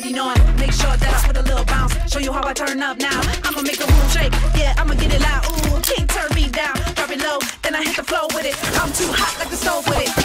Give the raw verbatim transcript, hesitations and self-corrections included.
already know it. Make sure that I put a little bounce. Show you how I turn up now. I'ma make the room shake. Yeah, I'ma get it loud. Ooh, can't turn me down. Drop it low, then I hit the flow with it. I'm too hot like the stove with it.